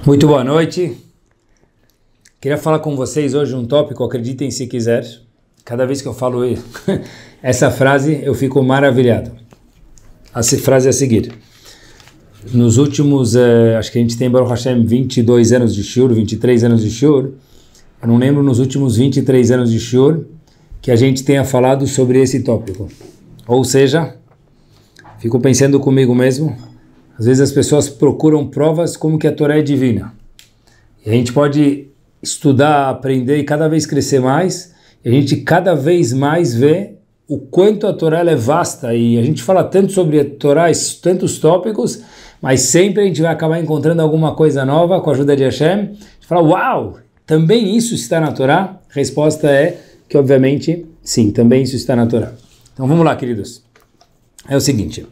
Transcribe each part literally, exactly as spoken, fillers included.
Muito boa noite. Queria falar com vocês hoje um tópico, acreditem se quiser. Cada vez que eu falo essa frase, eu fico maravilhado. A frase é a seguir. Nos últimos, eh, acho que a gente tem, Baruch Hashem, vinte e dois anos de shiur, vinte e três anos de shiur. Eu não lembro nos últimos vinte e três anos de shiur que a gente tenha falado sobre esse tópico. Ou seja, fico pensando comigo mesmo, às vezes as pessoas procuram provas como que a Torá é divina. E a gente pode estudar, aprender e cada vez crescer mais, e a gente cada vez mais vê o quanto a Torá é vasta, e a gente fala tanto sobre a Torá, tantos tópicos, mas sempre a gente vai acabar encontrando alguma coisa nova com a ajuda de Hashem. A gente fala, uau, também isso está na Torá? A resposta é que, obviamente, sim, também isso está na Torá. Então vamos lá, queridos. É o seguinte,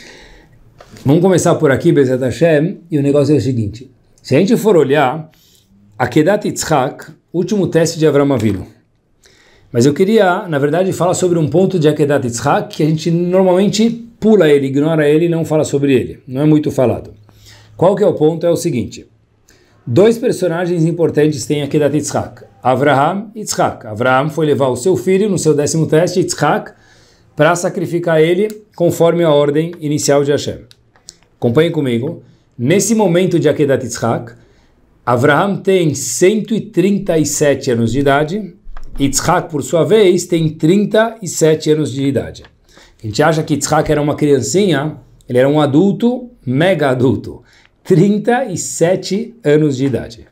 vamos começar por aqui, Bezat Hashem, e o negócio é o seguinte, se a gente for olhar, Akedat Yitzhak, último teste de Avraham Avinu. Mas eu queria, na verdade, falar sobre um ponto de Akedat Yitzhak que a gente normalmente pula ele, ignora ele e não fala sobre ele. Não é muito falado. Qual que é o ponto? É o seguinte. Dois personagens importantes têm Akedat Yitzhak. Avraham e Yitzhak. Avraham foi levar o seu filho no seu décimo teste, Yitzhak, para sacrificar ele conforme a ordem inicial de Hashem. Acompanhem comigo. Nesse momento de Akedat Yitzhak, Avraham tem cento e trinta e sete anos de idade, Yitzhak, por sua vez, tem trinta e sete anos de idade. A gente acha que Yitzhak era uma criancinha, ele era um adulto, mega adulto, trinta e sete anos de idade.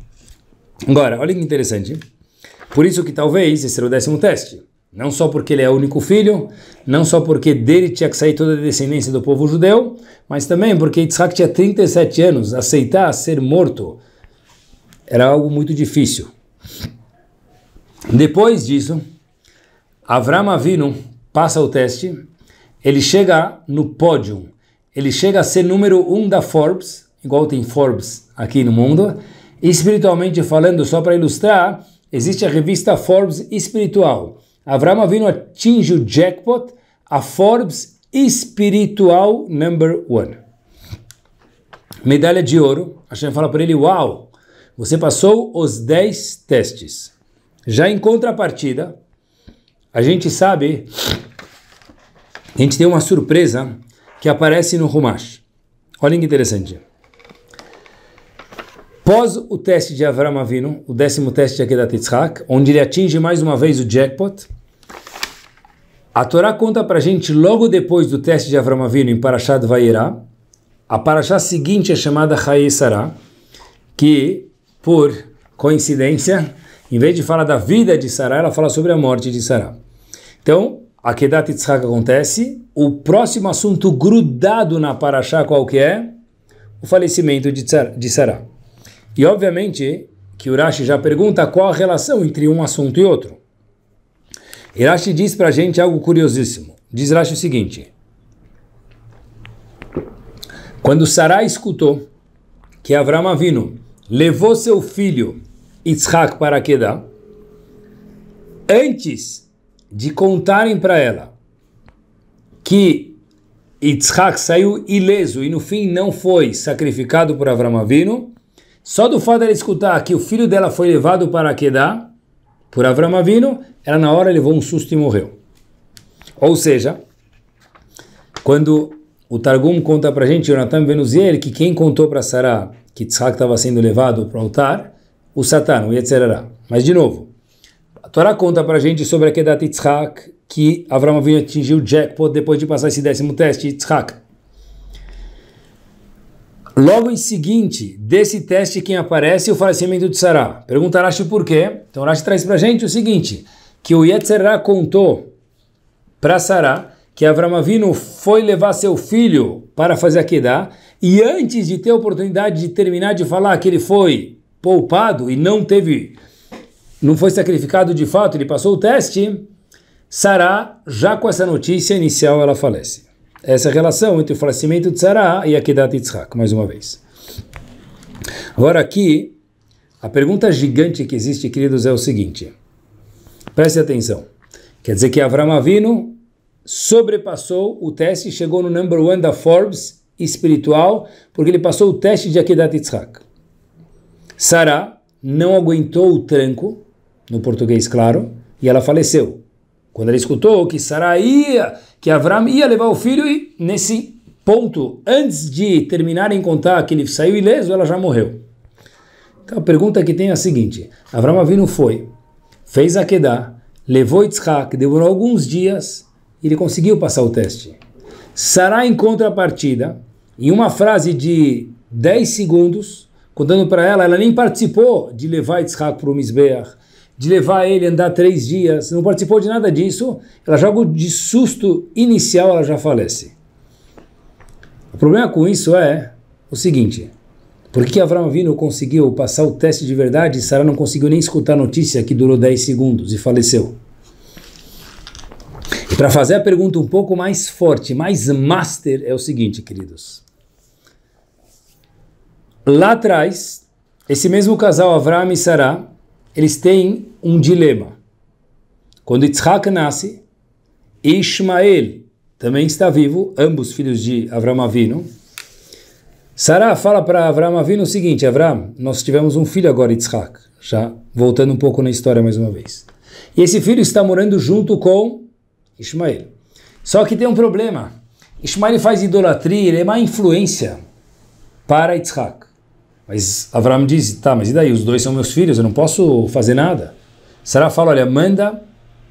Agora, olha que interessante, por isso que talvez esse era o décimo teste, não só porque ele é o único filho, não só porque dele tinha que sair toda a descendência do povo judeu, mas também porque Yitzhak tinha trinta e sete anos, aceitar ser morto era algo muito difícil. Depois disso, Avraham Avinu passa o teste, ele chega no pódio, ele chega a ser número um da Forbes, igual tem Forbes aqui no mundo, e espiritualmente falando, só para ilustrar, existe a revista Forbes espiritual. Avraham Avinu atinge o jackpot, a Forbes espiritual number one. Medalha de ouro, a gente fala para ele, uau, você passou os dez testes. Já em contrapartida, a gente sabe, a gente tem uma surpresa que aparece no Humash. Olha que interessante. Após o teste de Avraham Avinu, o décimo teste de Akedat Yitzhak, onde ele atinge mais uma vez o jackpot, a Torá conta para a gente, logo depois do teste de Avraham Avinu em Parashat Vayera, a Parashá seguinte é chamada Chayei Sarah, que, por coincidência, em vez de falar da vida de Sarah, ela fala sobre a morte de Sarah. Então, Akedat Yitzhak acontece, o próximo assunto grudado na Parashá qual que é? O falecimento de Sarah. E obviamente que o Rashi já pergunta qual a relação entre um assunto e outro. E Rashi diz para a gente algo curiosíssimo. Diz Rashi o seguinte, quando Sarah escutou que Avraham Avinu levou seu filho Yitzhak para Akedah, antes de contarem para ela que Yitzhak saiu ileso e no fim não foi sacrificado por Avraham Avinu, só do fato dela escutar que o filho dela foi levado para Akedah por Avraham Avinu, ela na hora levou um susto e morreu. Ou seja, quando o Targum conta para a gente, Jonathan Venuziel, que quem contou para Sarah que Yitzhak estava sendo levado para o altar, o Satan, o Yetzerará. Mas de novo, a Torá conta para a gente sobre Akedat Yitzhak, que Avraham Avinu atingiu o jackpot depois de passar esse décimo teste, Yitzhak. Logo em seguinte desse teste, quem aparece é o falecimento de Sarah. Pergunta Rashi por quê? Então Rashi traz para a gente o seguinte, que o Yetzerará contou para Sarah que Avraham Avinu foi levar seu filho para fazer Akedah, e antes de ter a oportunidade de terminar de falar que ele foi poupado e não teve, não foi sacrificado de fato, ele passou o teste, Sarah, já com essa notícia inicial, ela falece. Essa é a relação entre o falecimento de Sarah e Akedat Yitzhak, mais uma vez. Agora aqui, a pergunta gigante que existe, queridos, é o seguinte. Preste atenção. Quer dizer que Avraham Avinu sobrepassou o teste e chegou no number one da Forbes espiritual, porque ele passou o teste de Akedat Yitzhak. Sará não aguentou o tranco, no português claro, e ela faleceu. Quando ela escutou que Sará ia, que Avram ia levar o filho, e nesse ponto, antes de terminarem contar que ele saiu ileso, ela já morreu. Então a pergunta que tem é a seguinte: Avram Avinu foi, fez a Akedah, levou Yitzhak, demorou alguns dias, e ele conseguiu passar o teste. Sará, em contrapartida, em uma frase de dez segundos, contando para ela, ela nem participou de levar Yitzhak para o Mizbeach, de levar ele a andar três dias, não participou de nada disso, ela joga de susto inicial, ela já falece. O problema com isso é o seguinte: por que Avram Avinu conseguiu passar o teste de verdade e Sará não conseguiu nem escutar a notícia que durou dez segundos e faleceu? E para fazer a pergunta um pouco mais forte, mais master, é o seguinte, queridos. Lá atrás, esse mesmo casal, Avram e Sará, eles têm um dilema. Quando Yitzhak nasce, Ishmael também está vivo, ambos filhos de Avram Avinu. Sará fala para Avram Avinu o seguinte: Avram, nós tivemos um filho agora, Yitzhak, já voltando um pouco na história mais uma vez. E esse filho está morando junto com Ishmael. Só que tem um problema. Ishmael faz idolatria, ele é má influência para Yitzhak. Mas Avram diz: tá, mas e daí? Os dois são meus filhos, eu não posso fazer nada. Sará fala: olha, manda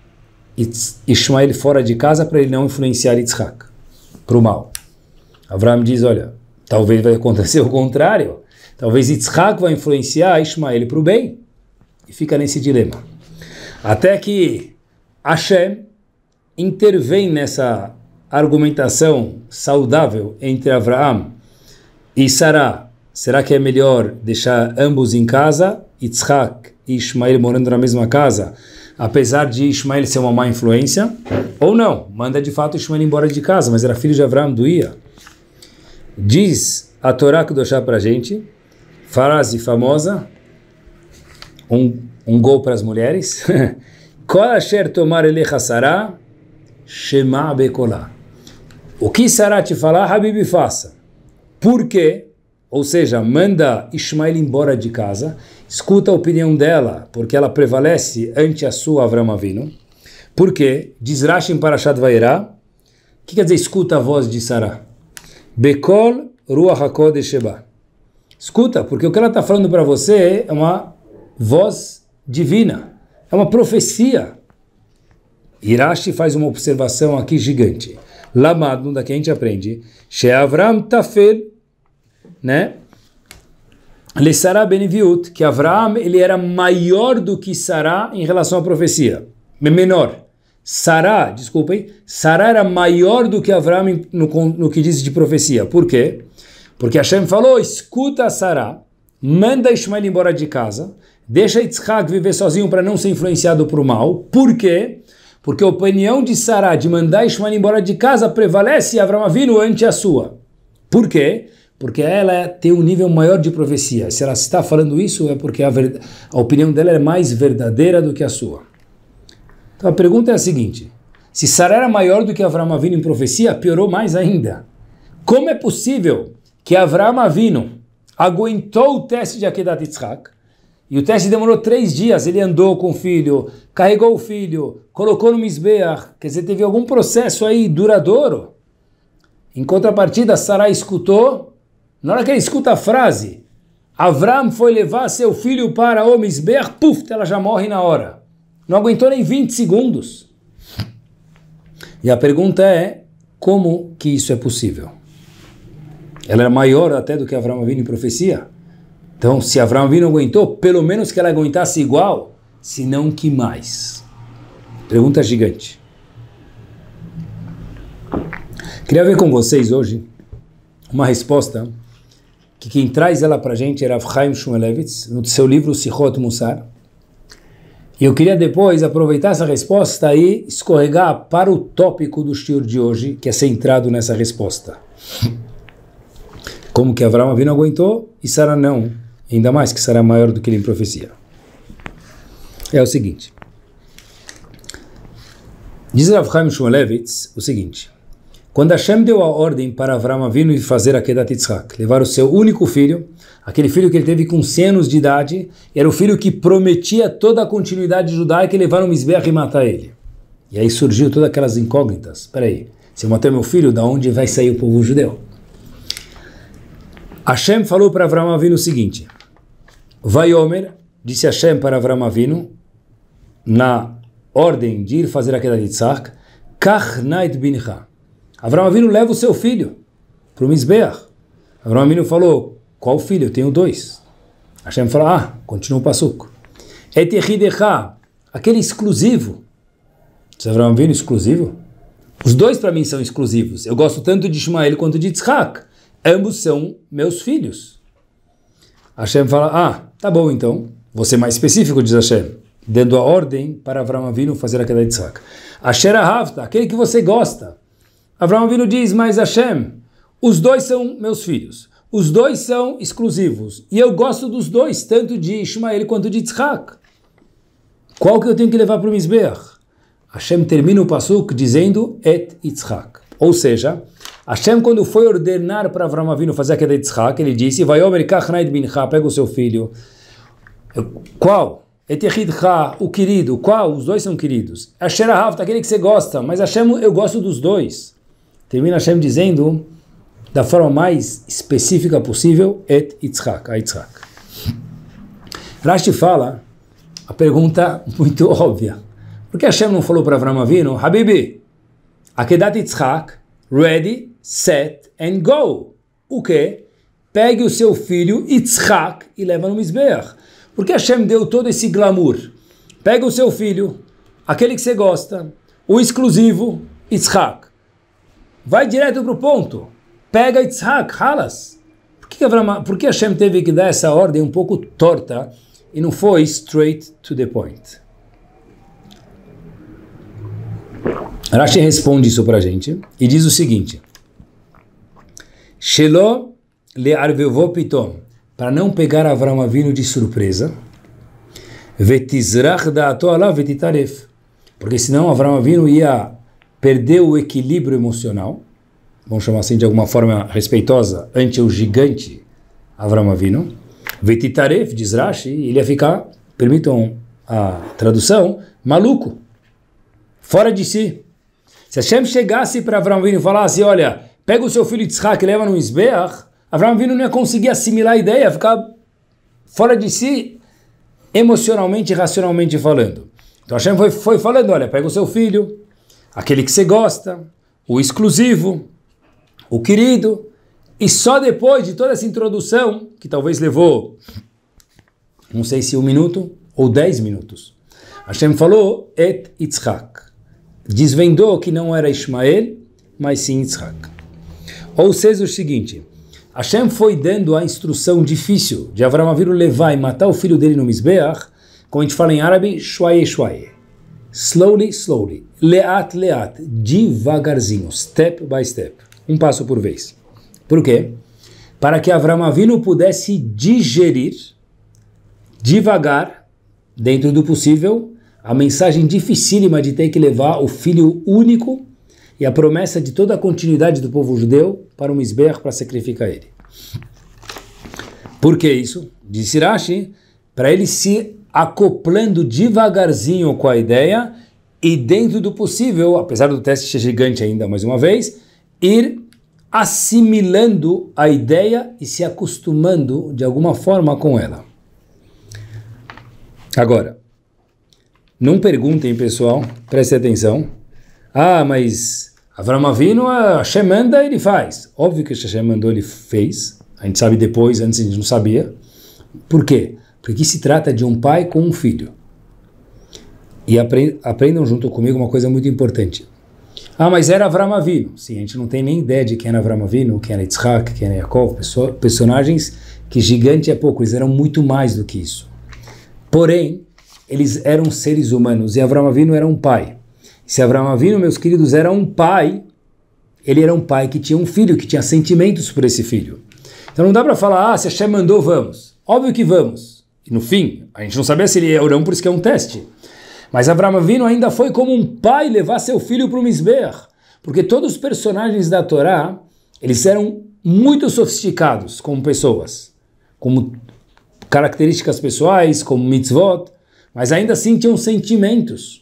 Ishmael fora de casa para ele não influenciar Yitzhak para o mal. Avram diz: olha, talvez vai acontecer o contrário. Talvez Yitzhak vai influenciar Ishmael para o bem. E fica nesse dilema. Até que Hashem intervém nessa argumentação saudável entre Avraham e Sará. Será que é melhor deixar ambos em casa, Yitzhak e Ishmael morando na mesma casa, apesar de Ishmael ser uma má influência? Ou não? Manda de fato Ishmael embora de casa, mas era filho de Avraham, doía. Diz a Torá Kedoshá para a gente, frase famosa, um, um gol para as mulheres, Kol asher tomar elecha Sará, shema bekolá. O que Sará te falar, Habibi, faça. Por quê? Ou seja, manda Ishmael embora de casa, escuta a opinião dela, porque ela prevalece ante a sua Avram Avinu. Por quê? Diz Rashi em Parashat Vayera, o que quer dizer escuta a voz de Sará? Bekol ruach hakodesh sheba. Escuta, porque o que ela está falando para você é uma voz divina, é uma profecia. E Rashi faz uma observação aqui gigante. Lamad, daqui a gente aprende, She Avram tafel, né? Le Sará Beniviut, que Avraham ele era maior do que Sará em relação à profecia, menor. Sará, desculpem, Sará era maior do que Avraham no, no que diz de profecia. Por quê? Porque Hashem falou: escuta Sará, manda Ishmael embora de casa, deixa Yitzhak viver sozinho para não ser influenciado por mal. Por quê? Porque a opinião de Sará de mandar Ishmael embora de casa prevalece Avraham Avinu ante a sua. Por quê? Porque ela tem um nível maior de profecia. Se ela está falando isso, é porque a, ver... a opinião dela é mais verdadeira do que a sua. Então a pergunta é a seguinte: se Sará era maior do que Avraham Avinu em profecia, piorou mais ainda. Como é possível que Avraham Avinu aguentou o teste de Akedat Yitzhak, e o teste demorou três dias, ele andou com o filho, carregou o filho, colocou no Mizbeach, quer dizer, teve algum processo aí duradouro. Em contrapartida, Sará escutou. Na hora que ele escuta a frase, Avram foi levar seu filho para o Mizbeach, puf, ela já morre na hora. Não aguentou nem vinte segundos. E a pergunta é, como que isso é possível? Ela era maior até do que Avram Avinu em profecia? Então, se Avram Avinu aguentou, pelo menos que ela aguentasse igual, se não que mais. Pergunta gigante. Queria ver com vocês hoje uma resposta que quem traz ela para a gente era Chaim Shmulevitz, no seu livro Sichot Mussar. E eu queria depois aproveitar essa resposta e escorregar para o tópico do shiur de hoje, que é centrado nessa resposta. Como que Avraham Avinu aguentou e Sará não, ainda mais que Sará é maior do que ele em profecia. É o seguinte. Diz Rav Chaim Shmulevitz o seguinte: Quando Hashem deu a ordem para Avram Avinu fazer a Kedat Yitzhak, levar o seu único filho, aquele filho que ele teve com cem anos de idade, era o filho que prometia toda a continuidade judaica e levar um Mizbeach e matar ele. E aí surgiu todas aquelas incógnitas. Espera aí, se eu matar meu filho, da onde vai sair o povo judeu? Hashem falou para Avram Avinu o seguinte: Vaiomer, disse Hashem para Avram Avinu, na ordem de ir fazer a Kedat Yitzhak, Kach nait bincha. Avram Avinu leva o seu filho para o Mizbeach. Avram Avinu falou: qual filho? Eu tenho dois. Hashem falou: ah, continua o passuco. Et yechidecha, aquele exclusivo. Diz Avram Avinu, exclusivo? Os dois para mim são exclusivos. Eu gosto tanto de Ishmael quanto de Yitzhak. Ambos são meus filhos. Hashem fala: ah, tá bom então. Vou ser mais específico, diz Hashem, dando a ordem para Avram Avinu fazer a Kedat Yitzhak. Asher ahavta, aquele que você gosta. Avram Avinu diz: mas Hashem, os dois são meus filhos. Os dois são exclusivos. E eu gosto dos dois, tanto de Ishmael quanto de Yitzhak. Qual que eu tenho que levar para o Mizbeach? Hashem termina o pasuk dizendo Et Yitzhak. Ou seja, Hashem, quando foi ordenar para Avram Avinu fazer a Kedat Yitzhak, ele disse: Vayomer kach nait bincha, pega o seu filho. Qual? Et yechidcha, o querido. Qual? Os dois são queridos. Asher ahavta, aquele que você gosta. Mas Hashem, eu gosto dos dois. Termina Hashem dizendo, da forma mais específica possível, Et Yitzhak, a Yitzhak. Rashi fala a pergunta muito óbvia. Por que Hashem não falou para Avram Avinu: Habibi, Akedat Yitzhak, ready, set and go. O quê? Pegue o seu filho Yitzhak e leva no Mizbeach. Por que Hashem deu todo esse glamour? Pega o seu filho, aquele que você gosta, o exclusivo, Yitzhak. Vai direto para o ponto. Pega Yitzhak, halas. Por que, Avram, por que Hashem teve que dar essa ordem um pouco torta e não foi straight to the point? Rashi responde isso para a gente e diz o seguinte: Shelo le'arvevo pitom, para não pegar Avram Avinu de surpresa, vetizrach da'ato alav vetitaref, porque senão Avram Avinu ia perder o equilíbrio emocional, vamos chamar assim de alguma forma respeitosa, ante o gigante Avram Avinu, vetitaref, diz Rashi, ele ia ficar, permitam a tradução, maluco, fora de si. Se Hashem chegasse para Avram Avinu e falasse: olha, pega o seu filho Yitzhak e leva no Mizbeach, Avram Avinu não ia conseguir assimilar a ideia, ia ficar fora de si, emocionalmente e racionalmente falando. Então Hashem foi, foi falando: olha, pega o seu filho, aquele que você gosta, o exclusivo, o querido, e só depois de toda essa introdução, que talvez levou, não sei se um minuto ou dez minutos, Hashem falou: Et Yitzhak. Desvendou que não era Ishmael, mas sim Yitzhak. Ou seja, o seguinte: Hashem foi dando a instrução difícil de Avram Avinu levar e matar o filho dele no Mizbeach, como a gente fala em árabe, shwaye shwaye. Slowly, slowly. Leat, leat. Devagarzinho. Step by step. Um passo por vez. Por quê? Para que Avram Avinu pudesse digerir, devagar, dentro do possível, a mensagem dificílima de ter que levar o filho único e a promessa de toda a continuidade do povo judeu para o Mizbeach, para sacrificar ele. Por que isso? Disse Rashi, para ele se acoplando devagarzinho com a ideia e dentro do possível, apesar do teste ser gigante ainda, mais uma vez, ir assimilando a ideia e se acostumando de alguma forma com ela. Agora, não perguntem, pessoal, prestem atenção. Ah, mas Avram Avinu, a Hashem manda, ele faz. Óbvio que a Hashem mandou, ele fez. A gente sabe depois, antes a gente não sabia. Por quê? Porque aqui se trata de um pai com um filho. E aprendam junto comigo uma coisa muito importante. Ah, mas era Avram Avinu. Sim, a gente não tem nem ideia de quem era Avram Avinu, quem era Yitzhak, quem era Yaakov, personagens que gigante é pouco, eles eram muito mais do que isso. Porém, eles eram seres humanos e Avram Avinu era um pai. Se Avram Avinu, meus queridos, era um pai, ele era um pai que tinha um filho, que tinha sentimentos por esse filho. Então não dá para falar: ah, se Hashem mandou, vamos. Óbvio que vamos. E no fim, a gente não sabia se ele ia ou não, por isso que é um teste. Mas Avram Avinu ainda foi como um pai levar seu filho para o Mizbeach. Porque todos os personagens da Torá, eles eram muito sofisticados como pessoas, como características pessoais, como mitzvot, mas ainda assim tinham sentimentos.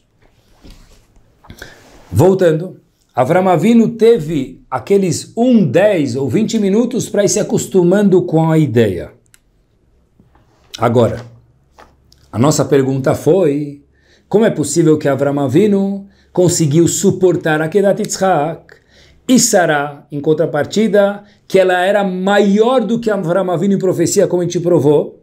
Voltando, Avram Avinu teve aqueles um, dez ou vinte minutos para ir se acostumando com a ideia. Agora, a nossa pergunta foi, como é possível que Avram Avinu conseguiu suportar a Kedat Yitzhak e Sará, em contrapartida, que ela era maior do que Avram Avinu em profecia, como a gente provou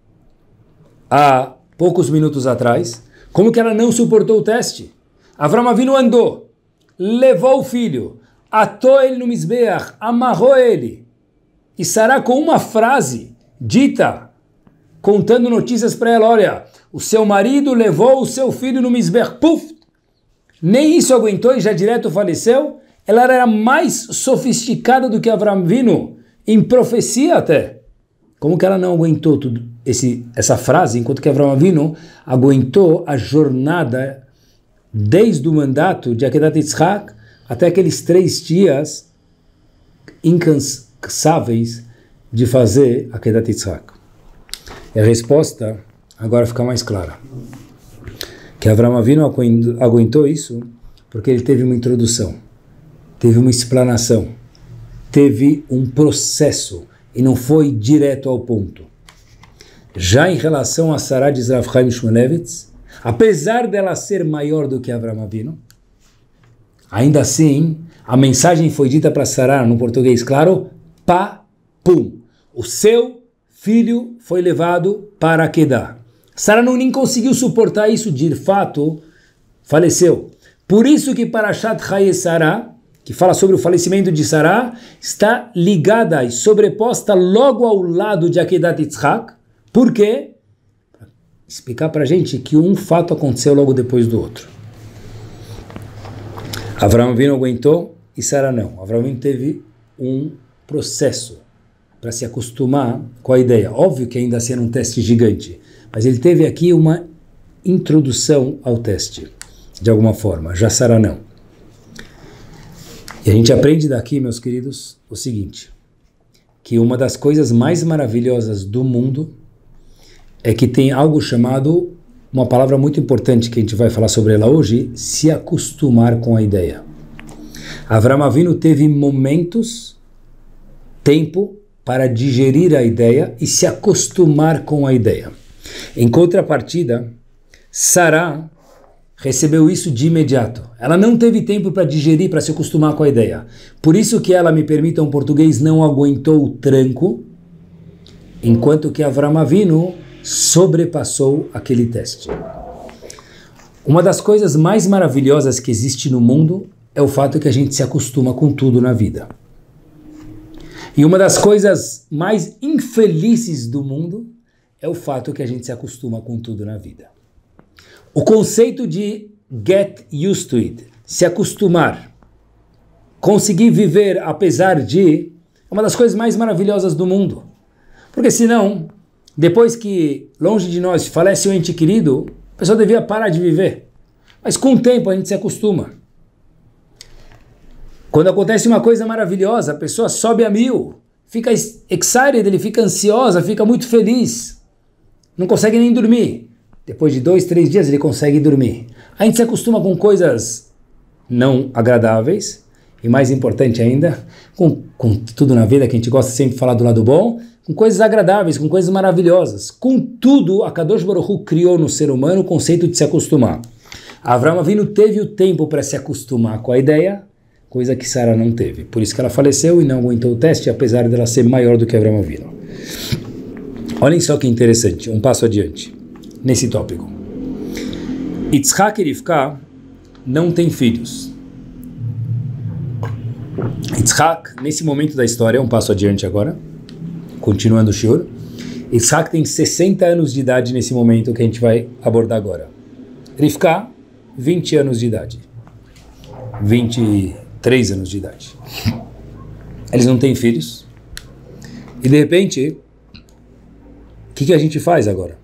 há poucos minutos atrás? Como que ela não suportou o teste? Avram Avinu andou, levou o filho, atou ele no Mizbeach, amarrou ele. E Sará, com uma frase dita, contando notícias para ela, olha, o seu marido levou o seu filho no Mizbeach, puf! Nem isso aguentou e já direto faleceu. Ela era mais sofisticada do que Avram Avinu, em profecia até. Como que ela não aguentou tudo esse, essa frase, enquanto que Avram Avinu aguentou a jornada desde o mandato de Akedat Yitzhak até aqueles três dias incansáveis de fazer Akedat Yitzhak? E a resposta agora fica mais clara. Que Avram Avinu aguentou isso porque ele teve uma introdução, teve uma explanação, teve um processo e não foi direto ao ponto. Já em relação a Sará de Rav Chaim Shmulevitz, apesar dela ser maior do que Avram Avinu, ainda assim, a mensagem foi dita para Sará, no português claro, pá, pum. O seu filho foi levado para Akedah. Sará não nem conseguiu suportar isso, de fato, faleceu. Por isso que Parashat Chaye Sará, que fala sobre o falecimento de Sará, está ligada e sobreposta logo ao lado de Akedat Yitzhak. Por quê? Para explicar para a gente que um fato aconteceu logo depois do outro. Avram Avinu aguentou e Sará não. Avram Avinu teve um processo para se acostumar com a ideia. Óbvio que ainda assim era um teste gigante, mas ele teve aqui uma introdução ao teste, de alguma forma. Já Sará não. E a gente aprende daqui, meus queridos, o seguinte, que uma das coisas mais maravilhosas do mundo é que tem algo chamado, uma palavra muito importante que a gente vai falar sobre ela hoje, se acostumar com a ideia. Avram Avinu teve momentos, tempo, para digerir a ideia e se acostumar com a ideia. Em contrapartida, Sará recebeu isso de imediato. Ela não teve tempo para digerir, para se acostumar com a ideia. Por isso que ela, me permita um português, não aguentou o tranco, enquanto que Avram Avinu sobrepassou aquele teste. Uma das coisas mais maravilhosas que existe no mundo é o fato que a gente se acostuma com tudo na vida. E uma das coisas mais infelizes do mundo é o fato que a gente se acostuma com tudo na vida. O conceito de get used to it, se acostumar, conseguir viver apesar de, é uma das coisas mais maravilhosas do mundo. Porque senão, depois que longe de nós falece um ente querido, a pessoa devia parar de viver. Mas com o tempo a gente se acostuma. Quando acontece uma coisa maravilhosa, a pessoa sobe a mil, fica excited, ele fica ansiosa, fica muito feliz, não consegue nem dormir. Depois de dois, três dias ele consegue dormir. A gente se acostuma com coisas não agradáveis, e mais importante ainda, com, com tudo na vida que a gente gosta sempre de falar do lado bom, com coisas agradáveis, com coisas maravilhosas. Com tudo, a Kadosh Baruch Hu criou no ser humano o conceito de se acostumar. Avram Avinu teve o tempo para se acostumar com a ideia, coisa que Sará não teve. Por isso que ela faleceu e não aguentou o teste, apesar dela ser maior do que Avram Avinu. Olhem só que interessante, um passo adiante, nesse tópico. Yitzhak e Rivka não têm filhos. Yitzhak, nesse momento da história, um passo adiante agora, continuando o shiur, Yitzhak tem sessenta anos de idade nesse momento que a gente vai abordar agora. Rivka, vinte anos de idade. vinte e três anos de idade. Eles não têm filhos. E de repente, o que, que a gente faz agora?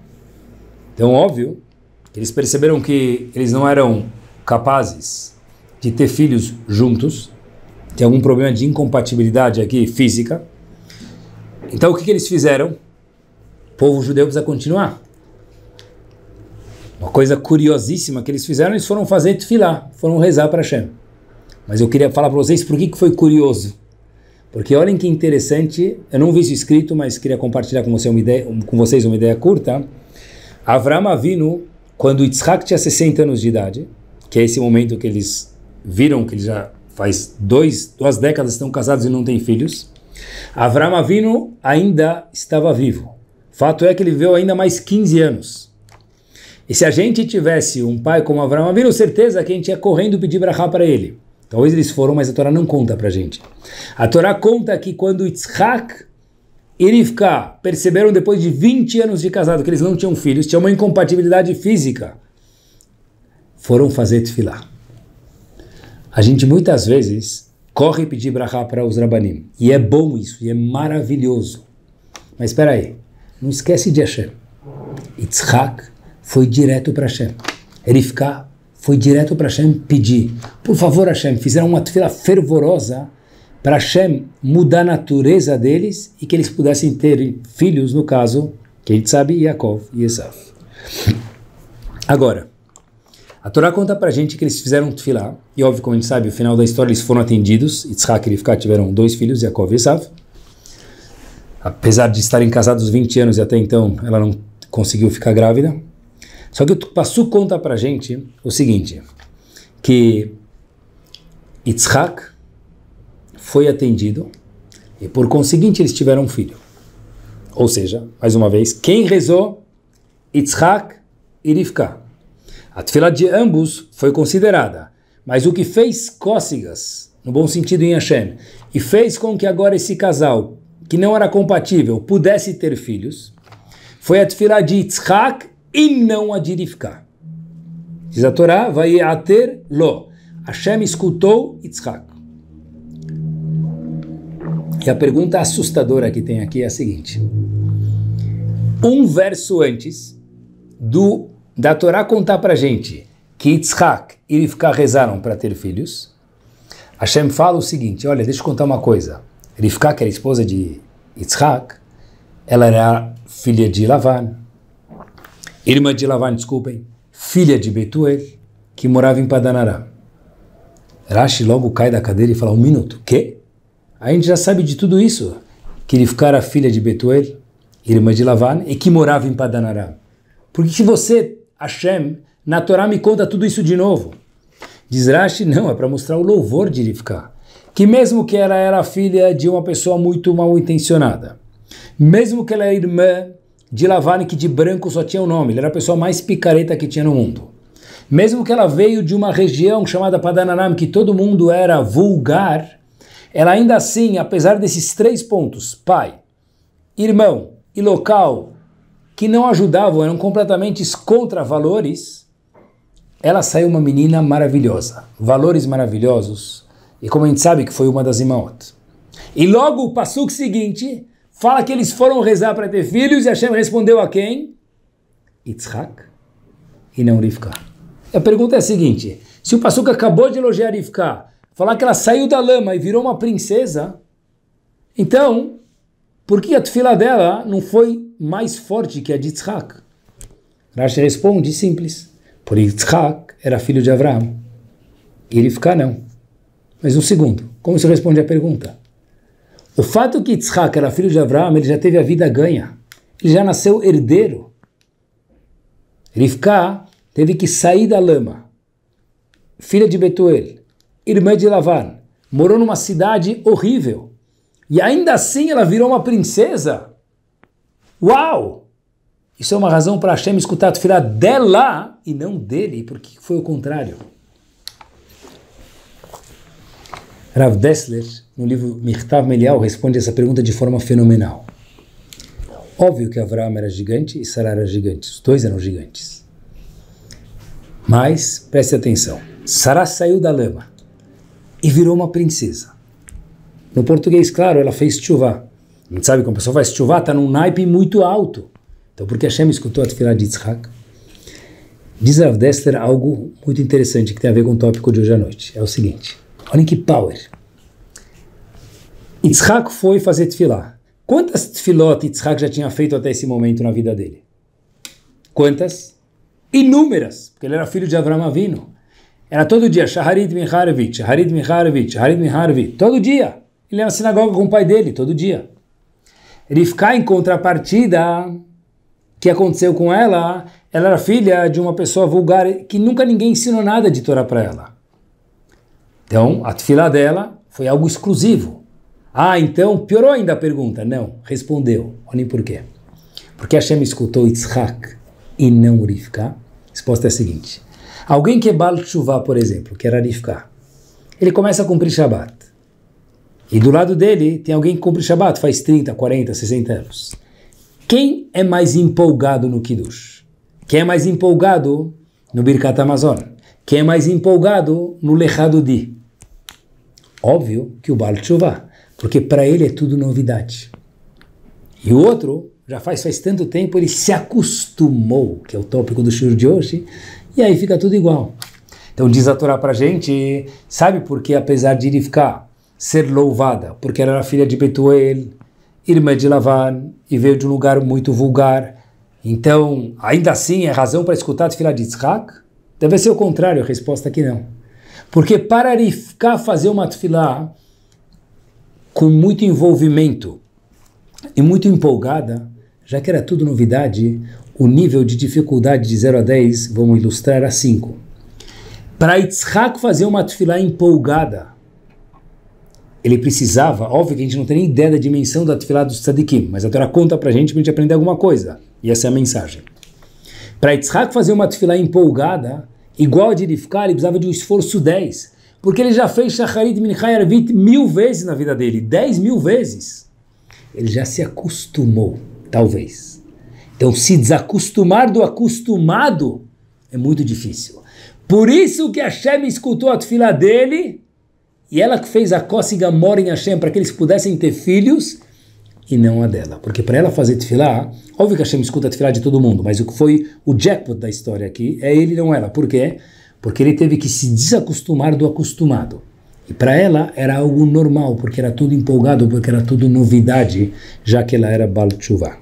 Então, óbvio, eles perceberam que eles não eram capazes de ter filhos juntos, tem algum problema de incompatibilidade aqui física. Então o que, que eles fizeram? O povo judeu precisa continuar. Uma coisa curiosíssima que eles fizeram, eles foram fazer tefilá, foram rezar para Hashem. Mas eu queria falar para vocês por que, que foi curioso. Porque olhem que interessante, eu não vi isso escrito, mas queria compartilhar com, você uma ideia, com vocês uma ideia curta. Avraham Avinu, quando Yitzhak tinha sessenta anos de idade, que é esse momento que eles viram que ele já faz dois, duas décadas estão casados e não têm filhos, Avraham Avinu ainda estava vivo. Fato é que ele viveu ainda mais quinze anos. E se a gente tivesse um pai como Avraham Avinu, certeza que a gente ia correndo pedir brachá para ele. Talvez eles foram, mas a Torá não conta para a gente. A Torá conta que quando Yitzhak e Rivka perceberam depois de vinte anos de casado que eles não tinham filhos, tinha uma incompatibilidade física, foram fazer tefilá. A gente muitas vezes corre pedir brachá para os rabanim. E é bom isso, e é maravilhoso. Mas espera aí, não esquece de Hashem. Yitzhak foi direto para Hashem. Rivka foi direto para Hashem pedir. Por favor, Hashem, fizeram uma tefilá fervorosa para Hashem mudar a natureza deles e que eles pudessem ter filhos, no caso, que a gente sabe, Yaakov e Esav. Agora, a Torá conta para a gente que eles fizeram tefilá, e óbvio, como a gente sabe, no final da história eles foram atendidos. Yitzhak e Rivka tiveram dois filhos, Yaakov e Esav. Apesar de estarem casados vinte anos e até então ela não conseguiu ficar grávida. Só que o Passuco conta para a gente o seguinte, que Yitzhak foi atendido e por conseguinte eles tiveram um filho. Ou seja, mais uma vez, quem rezou? Yitzhak e Rivka. A tefilá de ambos foi considerada, mas o que fez cócegas, no bom sentido em Hashem, e fez com que agora esse casal, que não era compatível, pudesse ter filhos, foi a tefilá de Yitzhak e não a de Rivka. Diz a Torá, vai ater lo. Hashem escutou Yitzhak. E a pergunta assustadora que tem aqui é a seguinte. Um verso antes do, da Torá contar para a gente que Yitzhak e Rivka rezaram para ter filhos, Hashem fala o seguinte, olha, deixa eu contar uma coisa. Rivka, que era esposa de Yitzhak, ela era filha de Lavan, irmã de Lavan, desculpem, filha de Betuel, que morava em Padan Aram. Rashi logo cai da cadeira e fala, um minuto, quê? A gente já sabe de tudo isso, que Rivka era filha de Betuel, irmã de Lavan, e que morava em Padan Aram. Por que você, Hashem, na Torá me conta tudo isso de novo? Diz Rashi, não, é para mostrar o louvor de Rivka, que mesmo que ela era filha de uma pessoa muito mal intencionada, mesmo que ela era irmã de Lavan, que de branco só tinha o nome, ele era a pessoa mais picareta que tinha no mundo, mesmo que ela veio de uma região chamada Padan Aram, que todo mundo era vulgar, ela ainda assim, apesar desses três pontos, pai, irmão e local, que não ajudavam, eram completamente contra valores, ela saiu uma menina maravilhosa, valores maravilhosos, e como a gente sabe que foi uma das imãos. E logo o passuco seguinte fala que eles foram rezar para ter filhos, e Hashem respondeu a quem? Yitzhak e não Rivka. E a pergunta é a seguinte, se o passuco acabou de elogiar Rivka, falar que ela saiu da lama e virou uma princesa, então, por que a tefilá dela não foi mais forte que a de Yitzhak? Rashi responde, simples, por Yitzhak era filho de Avraham, e Rivka não. Mas um segundo, como se responde a pergunta? O fato que Yitzhak era filho de Avraham, ele já teve a vida ganha, ele já nasceu herdeiro. Rivka teve que sair da lama, filha de Betuel, irmã de Lavan, morou numa cidade horrível, e ainda assim ela virou uma princesa. Uau! Isso é uma razão para Hashem escutar a tefilá dela e não dele, porque foi o contrário. Rav Dessler, no livro Mirtav Melial, responde essa pergunta de forma fenomenal. Óbvio que Avraham era gigante e Sarah era gigante, os dois eram gigantes. Mas, preste atenção, Sarah saiu da lama e virou uma princesa. No português, claro, ela fez tchuvá. A gente sabe que uma pessoa faz tchuvá, está num naipe muito alto. Então, porque Hashem escutou a tefilá de Yitzhak? Diz Rav Dessler algo muito interessante que tem a ver com o tópico de hoje à noite. É o seguinte, olhem que power. Yitzhak foi fazer tefilá. Quantas tefilot Yitzhak já tinha feito até esse momento na vida dele? Quantas? Inúmeras, porque ele era filho de Avram Avinu. Era todo dia, Shaharit Miharovich, Shaharit Miharovich, Shaharit Miharovich, todo dia. Ele ia na sinagoga com o pai dele, todo dia. Rivka, em contrapartida, o que aconteceu com ela? Ela era filha de uma pessoa vulgar que nunca ninguém ensinou nada de Torá para ela. Então, a tefilá dela foi algo exclusivo. Ah, então, piorou ainda a pergunta. Não, respondeu. Olhem por quê. Porque Hashem escutou Yitzhak e não Rivka? A resposta é a seguinte. Alguém que é Baal Teshuvah, por exemplo, que era Rivka, ele começa a cumprir Shabbat. E do lado dele tem alguém que cumpre Shabbat, faz trinta, quarenta, sessenta anos. Quem é mais empolgado no Kiddush? Quem é mais empolgado no Birkat Hamazon? Quem é mais empolgado no Lechadodi? Óbvio que o Baal Teshuvah, porque para ele é tudo novidade. E o outro, já faz, faz tanto tempo, ele se acostumou, que é o tópico do shiur de hoje, e aí fica tudo igual. Então diz a Torá para a gente, sabe por que apesar de Rivka ser louvada, porque ela era filha de Betuel, irmã de Lavan, e veio de um lugar muito vulgar, então ainda assim é razão para escutar a tefilá de Yitzhak? Deve ser o contrário, a resposta aqui não. Porque para Rivka fazer uma tefilá com muito envolvimento e muito empolgada, já que era tudo novidade, o nível de dificuldade de zero a dez, vamos ilustrar a cinco. Para Yitzhak fazer uma tefilá empolgada, ele precisava, óbvio que a gente não tem nem ideia da dimensão da tefilá dos tzadikim, mas a Torá conta pra gente pra gente aprender alguma coisa, e essa é a mensagem. Para Yitzhak fazer uma tefilá empolgada, igual a de Rivka, ele precisava de um esforço dez, porque ele já fez Shacharit Mincha Arvit mil vezes na vida dele, dez mil vezes. Ele já se acostumou, talvez. Então, se desacostumar do acostumado é muito difícil. Por isso que Hashem escutou a tefilá dele, e ela que fez a cócega mora em Hashem para que eles pudessem ter filhos, e não a dela. Porque para ela fazer tefilá, óbvio que Hashem escuta a tefilá de todo mundo, mas o que foi o jackpot da história aqui é ele e não ela. Por quê? Porque ele teve que se desacostumar do acostumado. E para ela era algo normal, porque era tudo empolgado, porque era tudo novidade, já que ela era Baal Teshuvah.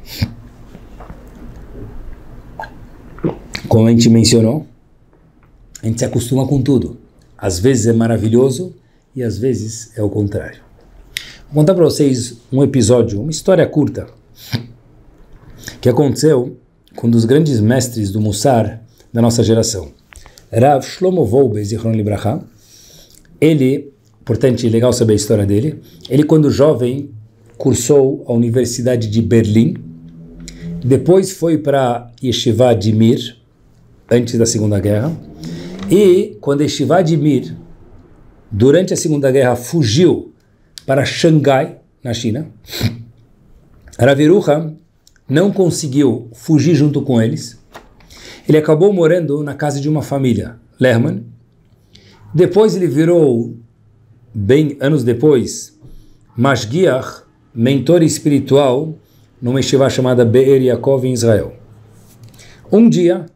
Como a gente mencionou, a gente se acostuma com tudo. Às vezes é maravilhoso e às vezes é o contrário. Vou contar para vocês um episódio, uma história curta, que aconteceu com um dos grandes mestres do Mussar da nossa geração. Rav Shlomo Wolbe, Zichron Libraha. Ele, portanto, é legal saber a história dele, ele quando jovem cursou a Universidade de Berlim, depois foi para Yeshiva de Mir, antes da Segunda Guerra, e quando Yeshiva de Mir, durante a Segunda Guerra, fugiu para Xangai, na China, Rav Yerucham não conseguiu fugir junto com eles, ele acabou morando na casa de uma família, Lehman. Depois ele virou, bem anos depois, Mashgiach, mentor espiritual, numa yeshiva chamada Be'er Yaakov em Israel. Um dia,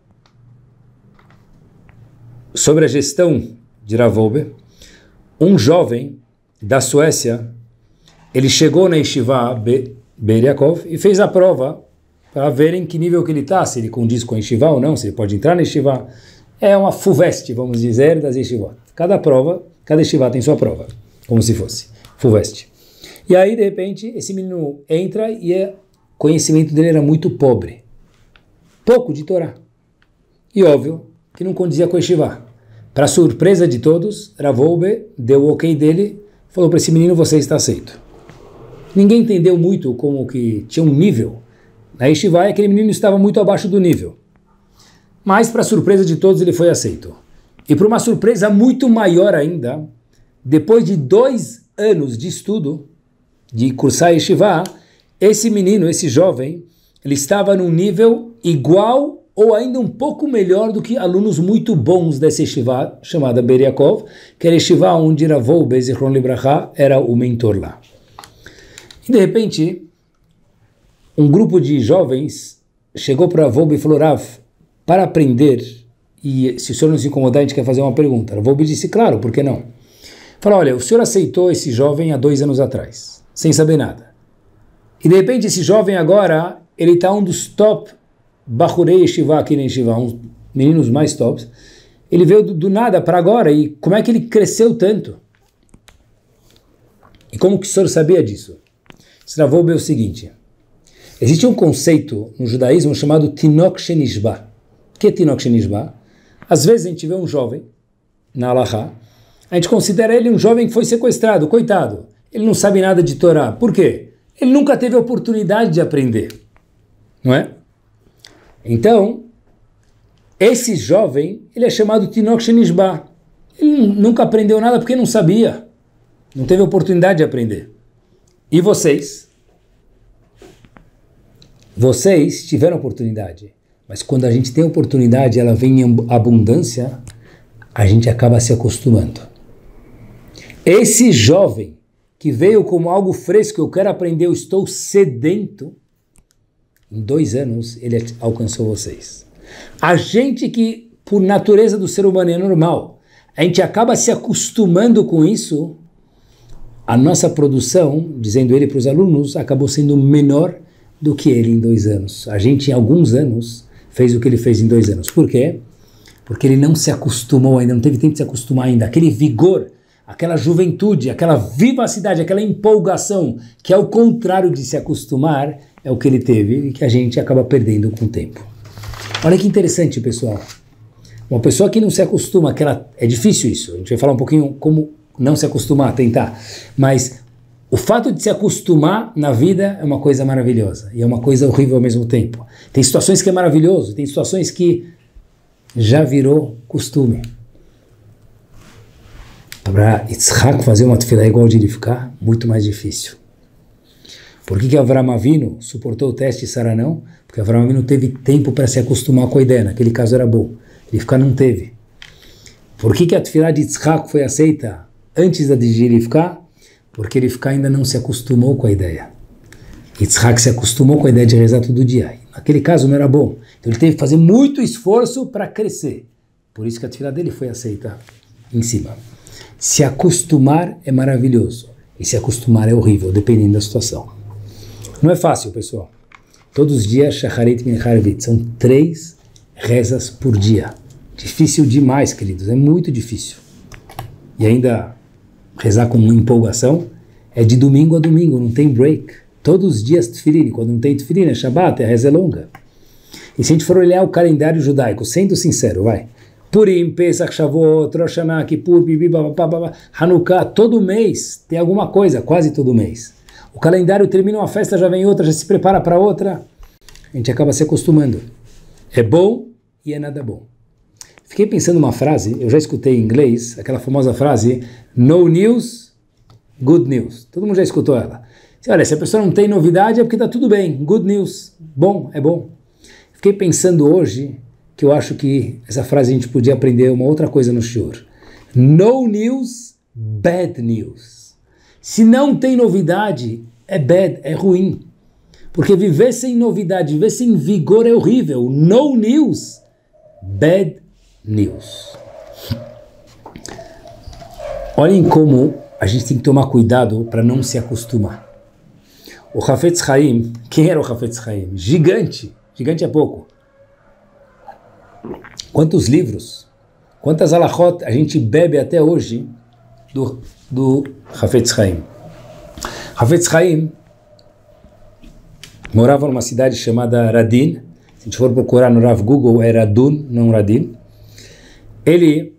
sobre a gestão de Rav Wolbe, um jovem da Suécia, ele chegou na yeshiva Be'er Yaakov e fez a prova para ver em que nível que ele está, se ele condiz com a yeshiva ou não, se ele pode entrar na yeshiva. É uma FUVEST, vamos dizer, das yeshivot. Cada prova, cada yeshiva tem sua prova, como se fosse FUVEST. E aí, de repente, esse menino entra e o conhecimento dele era muito pobre. Pouco de Torá. E óbvio que não condizia com a yeshiva. Para surpresa de todos, Rav Wolbe deu o ok dele, falou para esse menino, você está aceito. Ninguém entendeu muito como que tinha um nível. Na yeshiva, aquele menino estava muito abaixo do nível. Mas, para surpresa de todos, ele foi aceito. E para uma surpresa muito maior ainda, depois de dois anos de estudo, de cursar yeshiva, esse menino, esse jovem, ele estava num nível igual ou ainda um pouco melhor do que alunos muito bons dessa yeshiva, chamada Be'er Yaakov, que era a yeshiva onde Rav Wolbe, Zichron Libraha, era o mentor lá. E de repente, um grupo de jovens chegou para Rav Wolbe e falou, Rav, para aprender e se o senhor não se incomodar, a gente quer fazer uma pergunta. Rav disse, claro, por que não? Falou, olha, o senhor aceitou esse jovem há dois anos atrás, sem saber nada. E de repente esse jovem agora, ele está um dos top Bachurei Yeshiva aqui na Yeshiva, um dos meninos mais tops. Ele veio do, do nada para agora, e como é que ele cresceu tanto? E como que o senhor sabia disso? Rav é o seguinte, existe um conceito no judaísmo chamado Tinok Shenishba. O que é Tinok Shenishba? Às vezes a gente vê um jovem, na Halachá, a gente considera ele um jovem que foi sequestrado, coitado. Ele não sabe nada de Torá. Por quê? Ele nunca teve a oportunidade de aprender. Não é? Então, esse jovem, ele é chamado Tinok Shenishba. Ele nunca aprendeu nada porque não sabia. Não teve a oportunidade de aprender. E vocês? Vocês tiveram oportunidade. Mas quando a gente tem oportunidade, ela vem em abundância, a gente acaba se acostumando. Esse jovem que veio como algo fresco, eu quero aprender, eu estou sedento, em dois anos ele alcançou vocês. A gente que, por natureza do ser humano, é normal, a gente acaba se acostumando com isso, a nossa produção, dizendo ele para os alunos, acabou sendo menor do que ele em dois anos. A gente, em alguns anos, fez o que ele fez em dois anos. Por quê? Porque ele não se acostumou ainda, não teve tempo de se acostumar ainda. Aquele vigor, aquela juventude, aquela vivacidade, aquela empolgação, que é o contrário de se acostumar, é o que ele teve e que a gente acaba perdendo com o tempo. Olha que interessante, pessoal. Uma pessoa que não se acostuma, aquela, é difícil isso, a gente vai falar um pouquinho como não se acostumar, tentar, mas o fato de se acostumar na vida é uma coisa maravilhosa e é uma coisa horrível ao mesmo tempo. Tem situações que é maravilhoso, tem situações que já virou costume. Para Yitzhak fazer uma tefilá igual de ele ficar, muito mais difícil. Por que que Avraham Avinu suportou o teste e Sara não? Porque Avraham Avinu teve tempo para se acostumar com a ideia, naquele caso era bom. Ele ficar não teve. Por que que a tefilá de Yitzhak foi aceita antes da de ele ficar? Porque ele ficar ainda não se acostumou com a ideia. Yitzhak se acostumou com a ideia de rezar todo dia. Naquele caso não era bom. Então ele teve que fazer muito esforço para crescer. Por isso que a tefilá dele foi aceita em cima. Se acostumar é maravilhoso. E se acostumar é horrível, dependendo da situação. Não é fácil, pessoal. Todos os dias, Shacharit Mincha Arvit. São três rezas por dia. Difícil demais, queridos. É muito difícil. E ainda rezar com empolgação é de domingo a domingo, não tem break. Todos os dias tefilin. Quando não tem tefilin, é Shabbat, a reza é longa. E se a gente for olhar o calendário judaico, sendo sincero, vai... Purim, Pesach, Shavuot, Rosh Hashanah, Kippur, Hanukkah, todo mês tem alguma coisa, quase todo mês. O calendário termina uma festa, já vem outra, já se prepara para outra. A gente acaba se acostumando. É bom e é nada bom. Fiquei pensando uma frase, eu já escutei em inglês, aquela famosa frase, no news, good news. Todo mundo já escutou ela. Olha, se a pessoa não tem novidade é porque está tudo bem, good news, bom, é bom. Fiquei pensando hoje que eu acho que essa frase a gente podia aprender uma outra coisa no shiur. No news, bad news. Se não tem novidade, é bad, é ruim. Porque viver sem novidade, viver sem vigor é horrível. No news, bad news. Olhem como a gente tem que tomar cuidado para não se acostumar. O Hafetz Haim, quem era o Hafetz Haim? Gigante. Gigante é pouco. Quantos livros, quantas alachot a gente bebe até hoje do, do Hafetz Haim. Hafetz Haim morava numa cidade chamada Radin. Se a gente for procurar no Rav Google, é Radun, não Radin. Ele,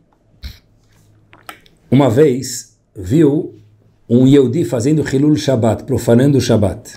uma vez, viu um Yehudi fazendo Hilul Shabbat, profanando o Shabbat.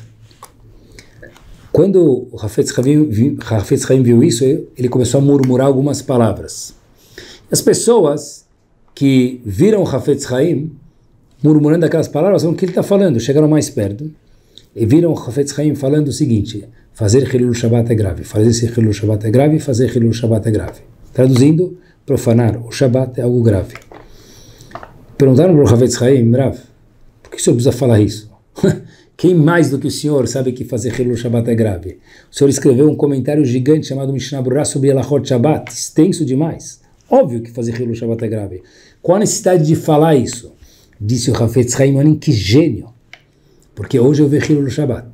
Quando o Hafetz Haim, Hafetz Haim viu isso, ele começou a murmurar algumas palavras. As pessoas que viram o Hafetz Haim murmurando aquelas palavras, falaram o que ele está falando, chegaram mais perto e viram o Hafetz Haim falando o seguinte: fazer Hilul Shabbat é grave, fazer Hilul Shabbat é grave, fazer Hilul Shabbat é grave. Traduzindo, profanar o Shabbat é algo grave. Perguntaram para o Hafetz Haim, Rav, por que o senhor precisa falar isso? Quem mais do que o senhor sabe que fazer Hilul Shabbat é grave? O senhor escreveu um comentário gigante chamado Mishnah Berurah sobre Elachot Shabbat, extenso demais. Óbvio que fazer Hilul Shabbat é grave. Qual a necessidade de falar isso? Disse o Hafetz Chaim, olhem que gênio. Porque hoje eu vejo Hilul Shabbat.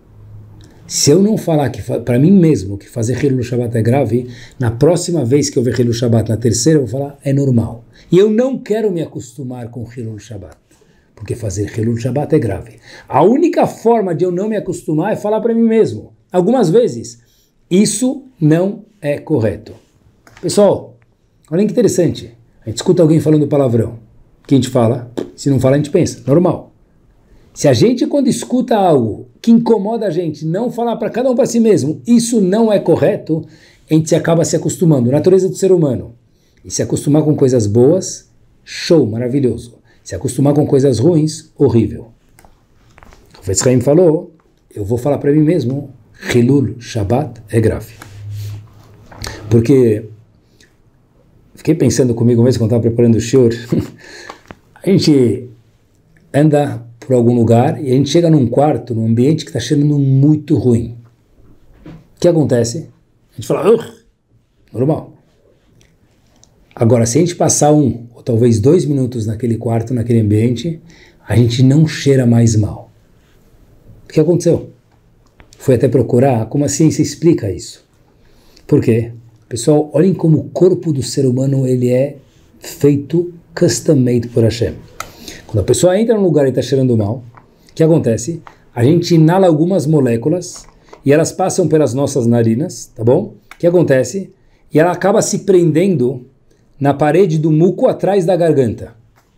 Se eu não falar que para mim mesmo que fazer Hilul Shabbat é grave, na próxima vez que eu ver Hilul Shabbat, na terceira, eu vou falar, é normal. E eu não quero me acostumar com Hilul Shabbat. Porque fazer Hilul Shabbat é grave. A única forma de eu não me acostumar é falar para mim mesmo. Algumas vezes, isso não é correto. Pessoal, olha que interessante. A gente escuta alguém falando palavrão. O que a gente fala? Se não fala, a gente pensa. Normal. Se a gente, quando escuta algo que incomoda a gente, não falar para cada um para si mesmo, isso não é correto, a gente acaba se acostumando. Natureza do ser humano. E se acostumar com coisas boas, show, maravilhoso. Se acostumar com coisas ruins, horrível. O Hafetz Chaim falou, eu vou falar para mim mesmo, Hilul Shabbat é grave. Porque, fiquei pensando comigo mesmo quando estava preparando o shiur, a gente anda por algum lugar e a gente chega num quarto, num ambiente que está cheirando muito ruim. O que acontece? A gente fala, ugh, normal. Agora, se a gente passar um, ou talvez dois minutos naquele quarto, naquele ambiente, a gente não cheira mais mal. O que aconteceu? Fui até procurar como a ciência explica isso. Por quê? Pessoal, olhem como o corpo do ser humano ele é feito custom-made por Hashem. Quando a pessoa entra num lugar e está cheirando mal, o que acontece? A gente inala algumas moléculas e elas passam pelas nossas narinas, tá bom? O que acontece? E ela acaba se prendendo na parede do muco atrás da garganta.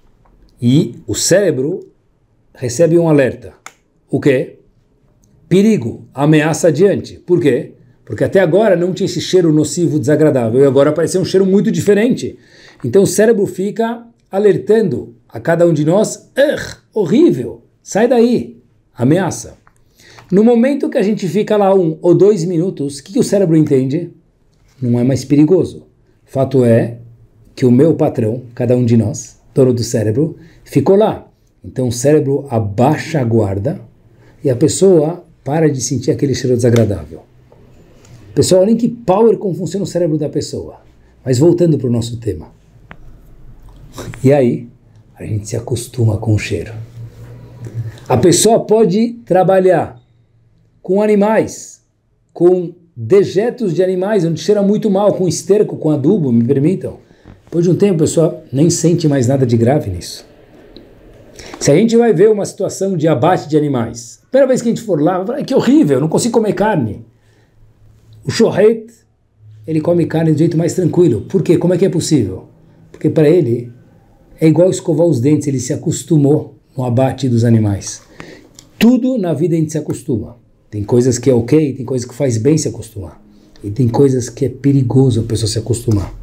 E o cérebro recebe um alerta. O quê? Perigo, ameaça adiante. Por quê? Porque até agora não tinha esse cheiro nocivo, desagradável, e agora apareceu um cheiro muito diferente. Então o cérebro fica alertando a cada um de nós, horrível, sai daí, ameaça. No momento que a gente fica lá um ou dois minutos, o que, que o cérebro entende? Não é mais perigoso. Fato é que o meu patrão, cada um de nós, dono do cérebro, ficou lá. Então o cérebro abaixa a guarda e a pessoa para de sentir aquele cheiro desagradável. Pessoal, olhem que power como funciona o cérebro da pessoa. Mas voltando para o nosso tema. E aí, a gente se acostuma com o cheiro. A pessoa pode trabalhar com animais, com dejetos de animais, onde cheira muito mal, com esterco, com adubo, me permitam. Depois de um tempo, a pessoa nem sente mais nada de grave nisso. Se a gente vai ver uma situação de abate de animais, a primeira vez que a gente for lá, vai falar, que horrível, eu não consigo comer carne. O shohet, ele come carne do jeito mais tranquilo. Por quê? Como é que é possível? Porque para ele é igual escovar os dentes, ele se acostumou no abate dos animais. Tudo na vida a gente se acostuma. Tem coisas que é ok, tem coisas que faz bem se acostumar. E tem coisas que é perigoso a pessoa se acostumar.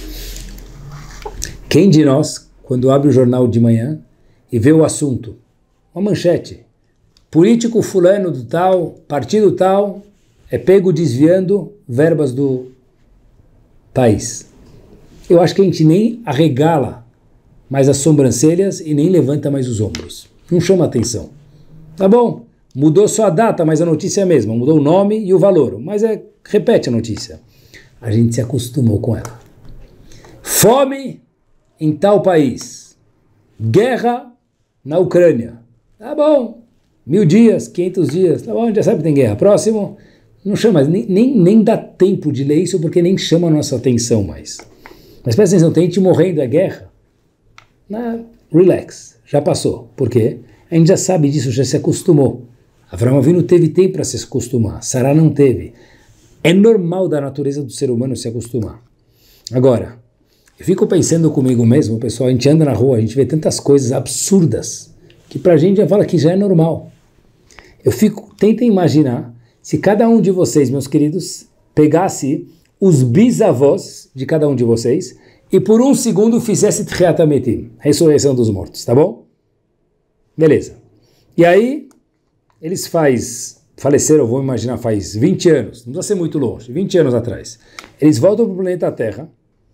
Quem de nós, quando abre o jornal de manhã e vê o assunto, uma manchete, político fulano do tal, partido tal, é pego desviando verbas do país. Eu acho que a gente nem arregala mais as sobrancelhas e nem levanta mais os ombros. Não chama atenção. Tá bom, mudou só a data, mas a notícia é a mesma. Mudou o nome e o valor, mas é, repete a notícia. A gente se acostumou com ela. Fome em tal país. Guerra na Ucrânia. Tá bom, mil dias, quinhentos dias. Tá bom, já sabe que tem guerra. Próximo, não chama, nem, nem, nem dá tempo de ler isso porque nem chama a nossa atenção mais. Mas presta atenção, tem gente morrendo, é guerra. Na, relax, já passou. Por quê? A gente já sabe disso, já se acostumou. Avraham Avinu teve tempo para se acostumar, Sará não teve. É normal da natureza do ser humano se acostumar. Agora, eu fico pensando comigo mesmo, pessoal, a gente anda na rua, a gente vê tantas coisas absurdas, que pra gente já fala que já é normal. Eu fico, tenta imaginar, se cada um de vocês, meus queridos, pegasse os bisavós de cada um de vocês, e por um segundo fizesse Tchiat HaMetim, ressurreição dos mortos, tá bom? Beleza. E aí, eles faz, faleceram, vou imaginar, faz vinte anos, não precisa ser muito longe, vinte anos atrás. Eles voltam para o planeta Terra,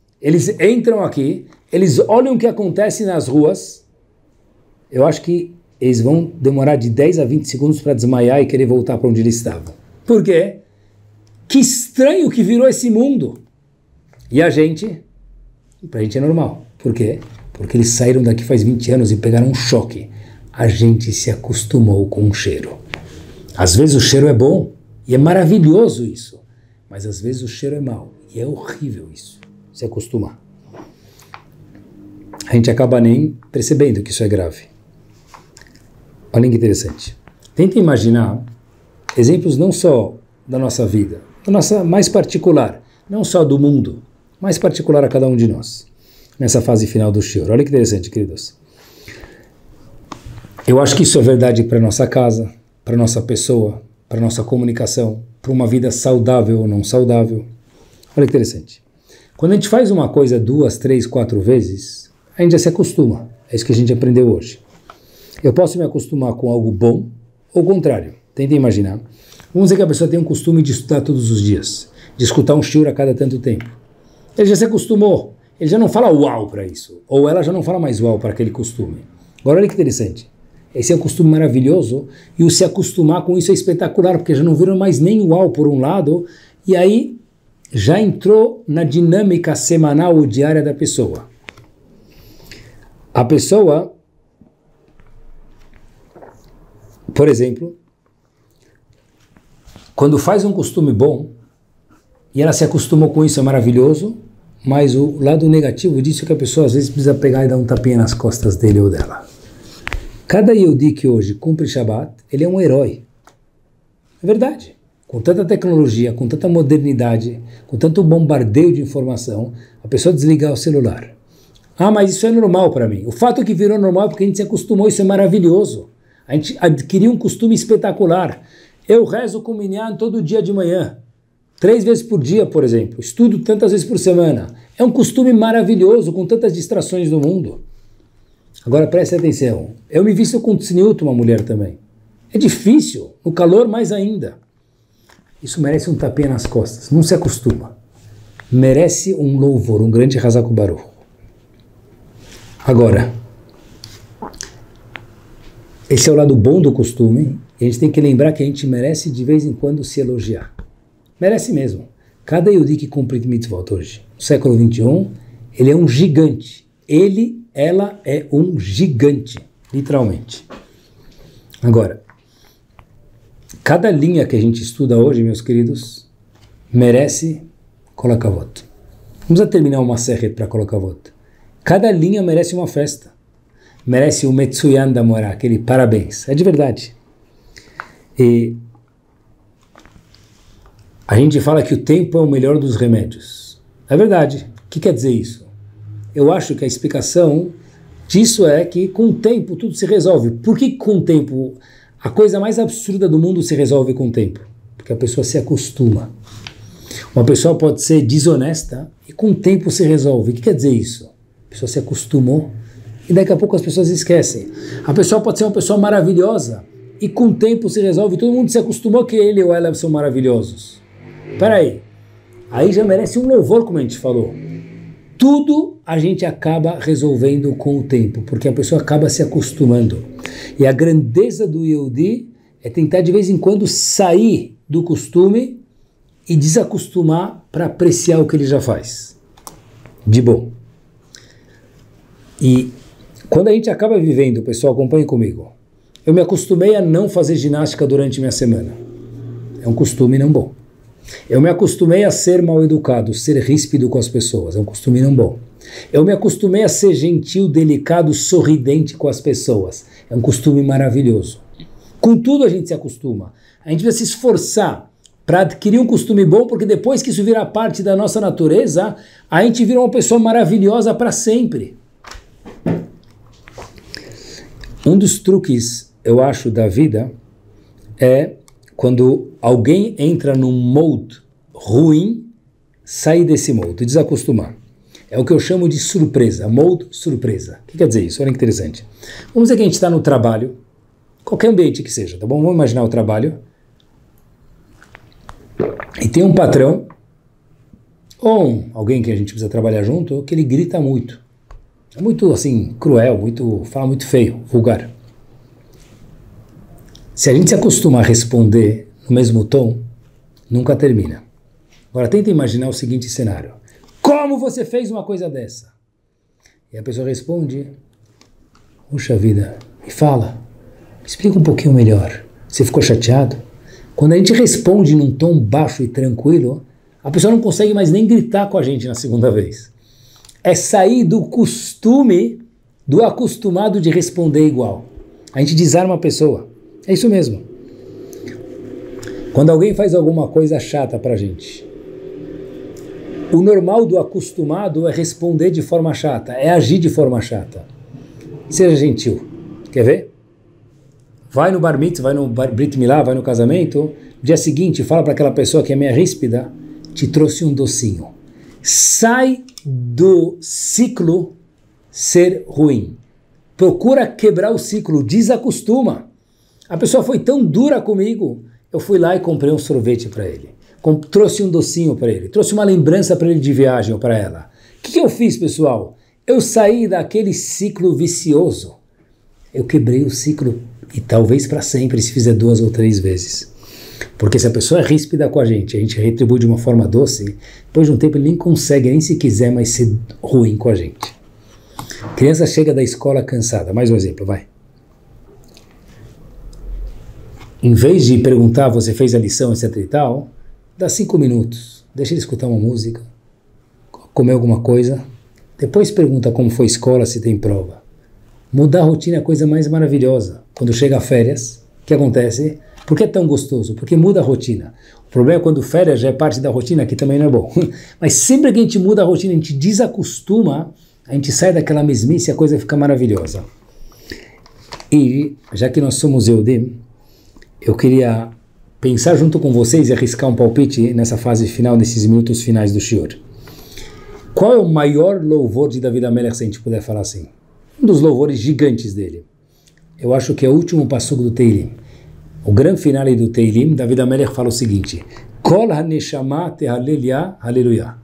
eles entram aqui, eles olham o que acontece nas ruas, eu acho que eles vão demorar de dez a vinte segundos para desmaiar e querer voltar para onde eles estavam. Por quê? Que estranho que virou esse mundo. E a gente, para a gente é normal. Por quê? Porque eles saíram daqui faz vinte anos e pegaram um choque. A gente se acostumou com o cheiro. Às vezes o cheiro é bom e é maravilhoso isso, mas às vezes o cheiro é mau e é horrível isso, se acostumar. A gente acaba nem percebendo que isso é grave. Olha que interessante. Tenta imaginar exemplos não só da nossa vida, da nossa mais particular, não só do mundo, mais particular a cada um de nós, nessa fase final do shiur. Olha que interessante, queridos. Eu acho que isso é verdade para nossa casa, para nossa pessoa, para nossa comunicação, para uma vida saudável ou não saudável. Olha que interessante. Quando a gente faz uma coisa duas, três, quatro vezes, a gente já se acostuma. É isso que a gente aprendeu hoje. Eu posso me acostumar com algo bom ou o contrário. Tenta imaginar. Vamos dizer que a pessoa tem um costume de estudar todos os dias, de escutar um shiur a cada tanto tempo. Ele já se acostumou. Ele já não fala uau para isso. Ou ela já não fala mais uau para aquele costume. Agora olha que interessante. Esse é um costume maravilhoso e o se acostumar com isso é espetacular, porque já não viram mais nem uau por um lado e aí já entrou na dinâmica semanal ou diária da pessoa. A pessoa, por exemplo, quando faz um costume bom e ela se acostumou com isso, é maravilhoso, mas o lado negativo disso é que a pessoa às vezes precisa pegar e dar um tapinha nas costas dele ou dela. Cada Yehudi que hoje cumpre Shabbat, ele é um herói. É verdade. Com tanta tecnologia, com tanta modernidade, com tanto bombardeio de informação, a pessoa desligar o celular. Ah, mas isso é normal para mim. O fato que virou normal é porque a gente se acostumou, isso é maravilhoso. A gente adquiriu um costume espetacular. Eu rezo com o minyan todo dia de manhã, três vezes por dia, por exemplo. Estudo tantas vezes por semana. É um costume maravilhoso, com tantas distrações no mundo. Agora preste atenção, eu me visto com tzniut, uma mulher também. É difícil, no calor mais ainda. Isso merece um tapinha nas costas, não se acostuma. Merece um louvor, um grande Hazak Baruch. Agora, esse é o lado bom do costume, e a gente tem que lembrar que a gente merece de vez em quando se elogiar. Merece mesmo. Cada Yehudi que cumpre mitzvot hoje, no século vinte e um, ele é um gigante. Ele Ela é um gigante, literalmente. Agora, cada linha que a gente estuda hoje, meus queridos, merece kolakavot. Vamos a terminar uma serret para kolakavot. Cada linha merece uma festa. Merece o Metsuyan da Morá, aquele parabéns. É de verdade. E a gente fala que o tempo é o melhor dos remédios. É verdade. O que quer dizer isso? Eu acho que a explicação disso é que com o tempo tudo se resolve. Por que com o tempo? A coisa mais absurda do mundo se resolve com o tempo. Porque a pessoa se acostuma. Uma pessoa pode ser desonesta e com o tempo se resolve. O que quer dizer isso? A pessoa se acostumou e daqui a pouco as pessoas esquecem. A pessoa pode ser uma pessoa maravilhosa e com o tempo se resolve. Todo mundo se acostumou que ele ou ela são maravilhosos. Espera aí. Aí já merece um louvor, como a gente falou. Tudo a gente acaba resolvendo com o tempo, porque a pessoa acaba se acostumando. E a grandeza do Yehudi é tentar de vez em quando sair do costume e desacostumar para apreciar o que ele já faz. De bom. E quando a gente acaba vivendo, pessoal, acompanhe comigo, eu me acostumei a não fazer ginástica durante minha semana. É um costume não bom. Eu me acostumei a ser mal educado, ser ríspido com as pessoas, é um costume não bom. Eu me acostumei a ser gentil, delicado, sorridente com as pessoas, é um costume maravilhoso. Com tudo a gente se acostuma. A gente precisa se esforçar para adquirir um costume bom, porque depois que isso virar parte da nossa natureza, a gente vira uma pessoa maravilhosa para sempre. Um dos truques, eu acho, da vida é quando alguém entra num mode ruim, sair desse mode, desacostumar. É o que eu chamo de surpresa, mode surpresa. O que quer dizer isso? Olha que interessante. Vamos dizer que a gente está no trabalho, qualquer ambiente que seja, tá bom? Vamos imaginar o trabalho. E tem um patrão, ou um, alguém que a gente precisa trabalhar junto, que ele grita muito. É muito, assim, cruel, muito, fala muito feio, vulgar. Se a gente se acostumar a responder no mesmo tom, nunca termina. Agora tenta imaginar o seguinte cenário. Como você fez uma coisa dessa? E a pessoa responde, puxa vida, me fala, me explica um pouquinho melhor. Você ficou chateado? Quando a gente responde num tom baixo e tranquilo, a pessoa não consegue mais nem gritar com a gente na segunda vez. É sair do costume, do acostumado de responder igual. A gente desarma a pessoa. É isso mesmo. Quando alguém faz alguma coisa chata pra gente, o normal do acostumado é responder de forma chata, é agir de forma chata. Seja gentil. Quer ver? Vai no bar mitzvah, vai no bar, brit milá, vai no casamento, dia seguinte fala para aquela pessoa que é meio ríspida, te trouxe um docinho. Sai do ciclo ser ruim. Procura quebrar o ciclo, desacostuma. A pessoa foi tão dura comigo, eu fui lá e comprei um sorvete para ele. Com, trouxe um docinho para ele, trouxe uma lembrança para ele de viagem ou para ela. O que, que eu fiz, pessoal? Eu saí daquele ciclo vicioso. Eu quebrei o ciclo e talvez para sempre se fizer duas ou três vezes. Porque se a pessoa é ríspida com a gente, a gente retribui de uma forma doce, depois de um tempo ele nem consegue, nem se quiser mais ser ruim com a gente. Criança chega da escola cansada. Mais um exemplo, vai. Em vez de perguntar, você fez a lição, etc e tal, dá cinco minutos, deixa ele escutar uma música, comer alguma coisa, depois pergunta como foi a escola, se tem prova. Mudar a rotina é a coisa mais maravilhosa. Quando chega a férias, o que acontece? Por que é tão gostoso? Porque muda a rotina. O problema é quando férias já é parte da rotina, que também não é bom. Mas sempre que a gente muda a rotina, a gente desacostuma, a gente sai daquela mesmice e a coisa fica maravilhosa. E, já que nós somos Yehudim, eu queria pensar junto com vocês e arriscar um palpite nessa fase final, nesses minutos finais do shiur. Qual é o maior louvor de David HaMelech, se a gente puder falar assim? Um dos louvores gigantes dele. Eu acho que é o último passuco do Teilim. O grande finale do Teilim, David HaMelech fala o seguinte: Kol ha-neshama tehalelia, aleluia.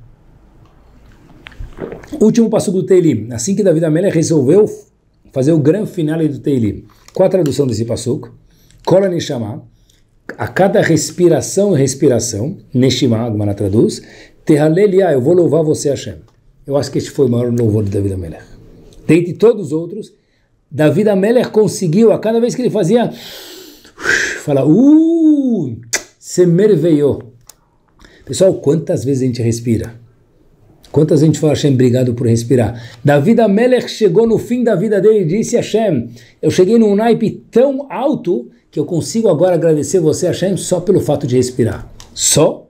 Último passuco do Teilim. Assim que David HaMelech resolveu fazer o grande finale do Teilim. Qual a tradução desse passuco? Kol ha-neshama, a cada respiração e respiração, Neshima, a Gemara traduz, tehalelia, eu vou louvar você, Hashem. Eu acho que este foi o maior louvor de David HaMelech. Dentre todos os outros, David HaMelech conseguiu, a cada vez que ele fazia, fala, uh, se merveillou. Pessoal, quantas vezes a gente respira? Quantas vezes a gente fala, Hashem, obrigado por respirar? David HaMelech chegou no fim da vida dele e disse, Hashem, eu cheguei num naipe tão alto que eu consigo agora agradecer você, Hashem, só pelo fato de respirar. Só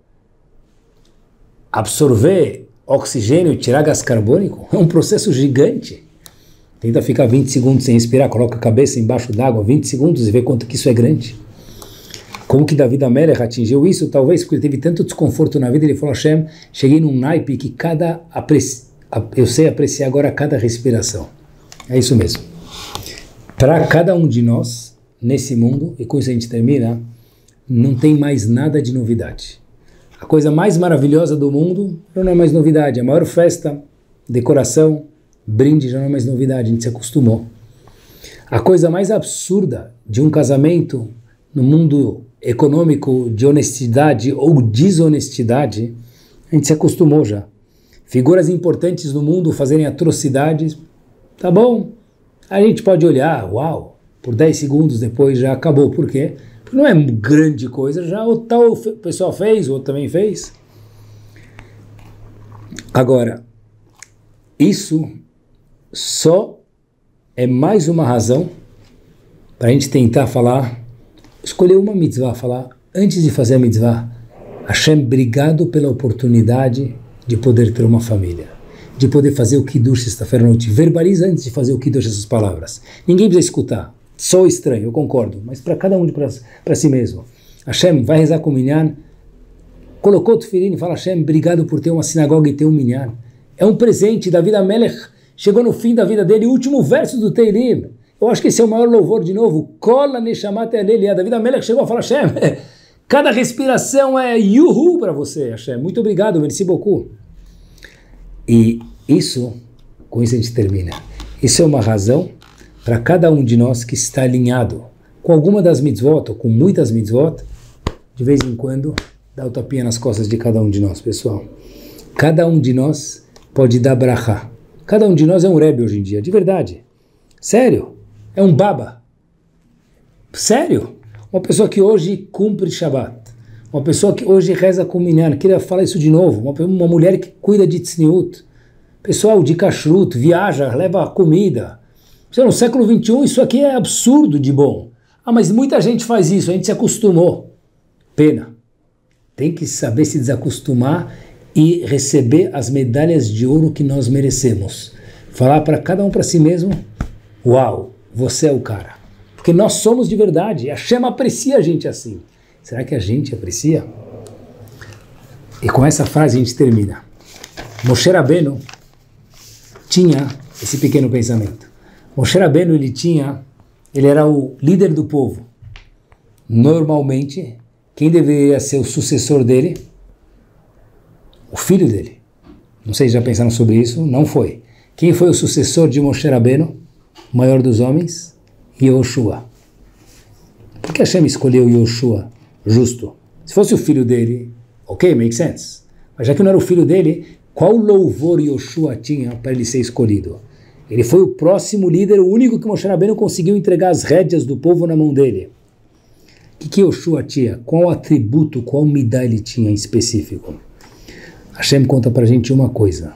absorver oxigênio e tirar gás carbônico é um processo gigante. Tenta ficar vinte segundos sem respirar, coloca a cabeça embaixo d'água, vinte segundos e vê quanto que isso é grande. Como que David HaMelech atingiu isso? Talvez porque ele teve tanto desconforto na vida, ele falou, Hashem, cheguei num naipe que cada apreci... eu sei apreciar agora cada respiração. É isso mesmo. Para cada um de nós, nesse mundo, e com isso a gente termina, não tem mais nada de novidade. A coisa mais maravilhosa do mundo não é mais novidade. A maior festa, decoração, brinde já não é mais novidade, a gente se acostumou. A coisa mais absurda de um casamento no mundo econômico de honestidade ou desonestidade, a gente se acostumou já. Figuras importantes no mundo fazerem atrocidades, tá bom, a gente pode olhar, uau, por dez segundos depois já acabou. Por quê? Porque não é grande coisa, já o tal pessoal fez, o outro também fez. Agora, isso só é mais uma razão para a gente tentar falar, escolher uma mitzvah, falar, antes de fazer a mitzvah, Hashem, obrigado pela oportunidade de poder ter uma família, de poder fazer o Kiddush sexta-feira à noite. Verbaliza antes de fazer o Kiddush essas palavras. Ninguém precisa escutar. Sou estranho, eu concordo, mas para cada um, para si mesmo. Hashem, vai rezar com o minyan, colocou o tefilim e fala, Hashem, obrigado por ter uma sinagoga e ter um minyan. É um presente. David HaMelech chegou no fim da vida dele, o último verso do Teilim. Eu acho que esse é o maior louvor de novo. Kola neshamat aleluia. David HaMelech chegou a falar, Hashem, cada respiração é yuhu para você, Hashem. Muito obrigado, merci beaucoup. E isso, com isso a gente termina. Isso é uma razão para cada um de nós que está alinhado com alguma das mitzvot, ou com muitas mitzvot, de vez em quando, dá o tapinha nas costas de cada um de nós, pessoal. Cada um de nós pode dar brachá. Cada um de nós é um rebbe hoje em dia, de verdade. Sério. É um baba. Sério. Uma pessoa que hoje cumpre Shabbat. Uma pessoa que hoje reza com minyan. Queria falar isso de novo. Uma, uma mulher que cuida de tzniut. Pessoal de kashrut, viaja, leva comida. No século vinte e um, isso aqui é absurdo de bom. Ah, mas muita gente faz isso, a gente se acostumou. Pena. Tem que saber se desacostumar e receber as medalhas de ouro que nós merecemos. Falar para cada um para si mesmo, uau, você é o cara. Porque nós somos de verdade. A Hashem aprecia a gente assim. Será que a gente aprecia? E com essa frase a gente termina. Moshe Rabbeinu tinha esse pequeno pensamento. Moshe Rabbeinu, ele tinha, ele era o líder do povo. Normalmente, quem deveria ser o sucessor dele? O filho dele. Não sei se já pensaram sobre isso, não foi. Quem foi o sucessor de Moshe Rabbeinu? O maior dos homens? Yoshua. Por que Hashem escolheu Yoshua? Justo. Se fosse o filho dele, ok, make sense. Mas já que não era o filho dele, qual louvor Yoshua tinha para ele ser escolhido? Ele foi o próximo líder, o único que Moshe Rabbeinu conseguiu entregar as rédeas do povo na mão dele. O que, que Yoshua tinha? Qual atributo, qual midá ele tinha em específico? Hashem conta para a gente uma coisa.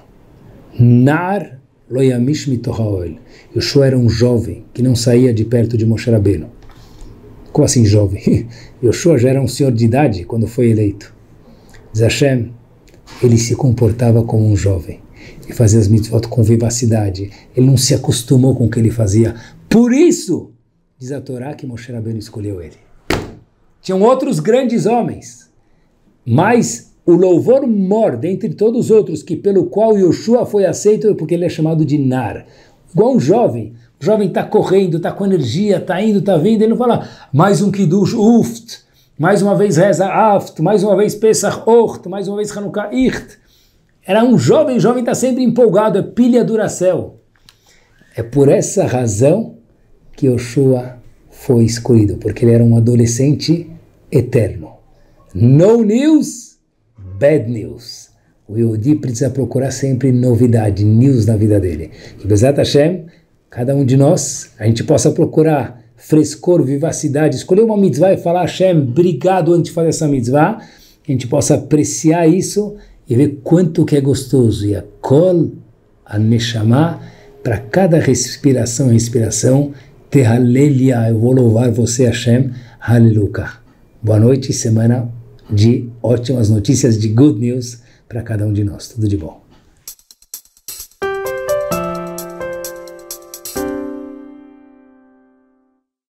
Nar lo yamish mitoch haoel. Yoshua era um jovem que não saía de perto de Moshe Rabbeinu. Como assim jovem? Yoshua já era um senhor de idade quando foi eleito. Diz Hashem, ele se comportava como um jovem. Ele fazia as mitzvot com vivacidade. Ele não se acostumou com o que ele fazia. Por isso, diz a Torá que Moshe Rabbeinu escolheu ele. Tinham outros grandes homens, mas o louvor mor dentre todos os outros, que pelo qual Yoshua foi aceito, porque ele é chamado de Nar. Igual um jovem. O jovem está correndo, está com energia, está indo, está vindo, ele não fala mais um Kiddush, Uft, mais uma vez Reza Aft, mais uma vez Pesach Ocht, mais uma vez Hanukkah Icht. Era um jovem, o jovem está sempre empolgado, é pilha Duracell. É por essa razão que Yoshua foi escolhido, porque ele era um adolescente eterno. No news, bad news. O Yehudi precisa procurar sempre novidade, news na vida dele. Que Bezat Hashem, cada um de nós, a gente possa procurar frescor, vivacidade, escolher uma mitzvah e falar Hashem, obrigado antes de fazer essa mitzvah, que a gente possa apreciar isso e ver quanto que é gostoso. E a kol, a neshama, para cada respiração e respiração, tehalelia, eu vou louvar você Hashem, haleluya. Boa noite, semana de ótimas notícias, de good news para cada um de nós. Tudo de bom.